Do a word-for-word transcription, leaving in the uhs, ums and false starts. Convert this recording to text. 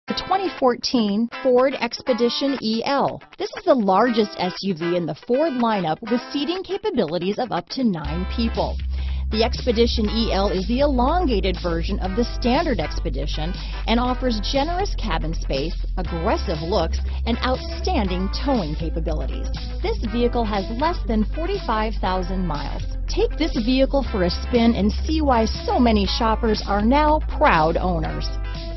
The twenty fourteen Ford Expedition E L. This is the largest S U V in the Ford lineup with seating capabilities of up to nine people. The Expedition E L is the elongated version of the standard Expedition and offers generous cabin space, aggressive looks, and outstanding towing capabilities. This vehicle has less than forty-five thousand miles. Take this vehicle for a spin and see why so many shoppers are now proud owners.